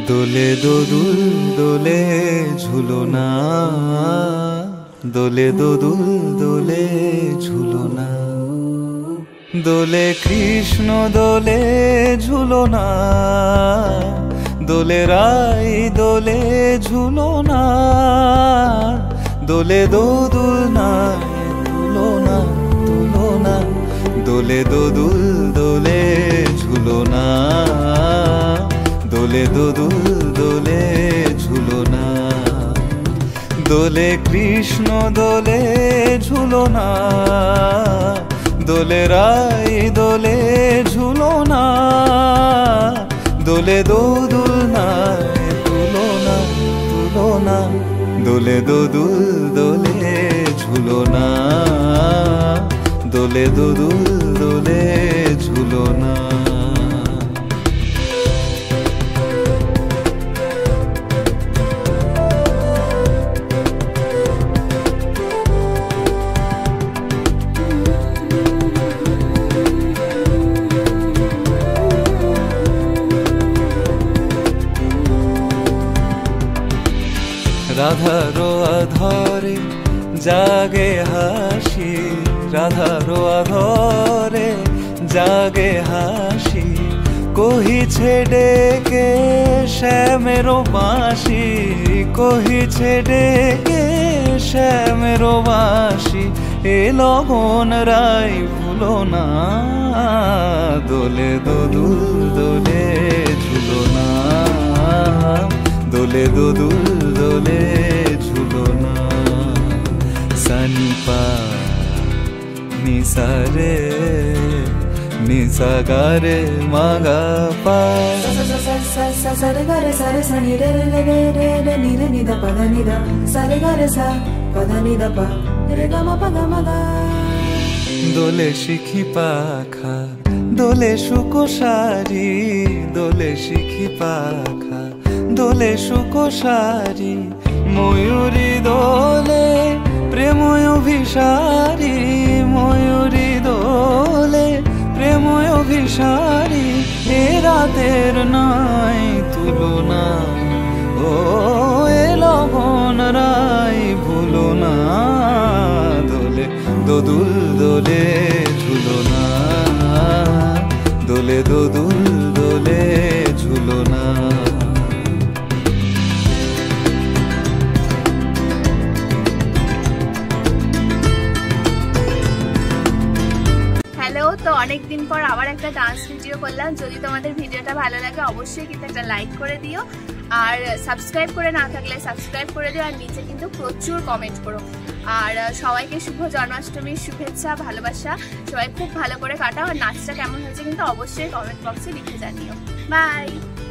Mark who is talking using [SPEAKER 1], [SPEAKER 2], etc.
[SPEAKER 1] দোলে দোদুল দোলে ঝুলনা, দোলে দোদুল দোলে ঝুলনা, দোলে কৃষ্ণ দোলে ঝুলনা, দোলে রাই দোলে ঝুলনা, দোলে দোদুল নাই তুলনা তুলনা, দোলে দোদুল দোলে ঝুলনা, দোলে দোদুল দোলে ঝুলনা, দোলে কৃষ্ণ দোলে ঝুলনা, দোলে রাই দোলে ঝুলনা, দোলে দোদুল নাই তুলনা তুলনা, দোলে দোদুল দোলে ঝুলনা, দোলে দোদুল দোলে ঝুলনা। রাধারো আধরে জাগে হাসি, রাধারো আধরে জাগে হাসি, কহিছে ডেকে শ্যামেরো বাঁশি, কহিছে ডেকে শ্যামেরো বাঁশি, এ লগন রাই ভুলো না, দোলে দোদুল দোলে ঝুলনা, দোলে দোদুল দোলে ঝুলনা। সানি পা নিসা রে নিসা গা রে মা গা পা,
[SPEAKER 2] sa re ga re sa re sa ni re re re re re ni re ni da pa da ni da, sa re ga re sa pa da ni da pa re ga ma pa ga ma ga।
[SPEAKER 1] দোলে শিখি পাখা দোলে সুকোসারি, দোলে শিখি পাখা দোলে সুকোসারি, ময়ূরী দোলে প্রেময় অভিসারী, ময়ূরী দোলে প্রেময় অভিসারী, এ রাতের নাই তুলনা, ও এ লগন রাই ভুলো না, দোলে দোদুল দোলে ঝুলনা, দোলে দোদুল দোলে ঝুলনা।
[SPEAKER 3] হ্যালো, তো অনেকদিন পর আবার একটা ডান্স ভিডিও করলাম। যদি তোমাদের ভিডিওটা ভালো লাগে অবশ্যই কিন্তু একটা লাইক করে দিও, আর সাবস্ক্রাইব করে না থাকলে সাবস্ক্রাইব করে দিও, আর নিচে কিন্তু প্রচুর কমেন্ট করো। আর সবাইকে শুভ জন্মাষ্টমীর শুভেচ্ছা ভালোবাসা, সবাই খুব ভালো করে কাটাও। আর নাচটা কেমন হয়েছে কিন্তু অবশ্যই কমেন্ট বক্সে লিখে জানিও। বাই।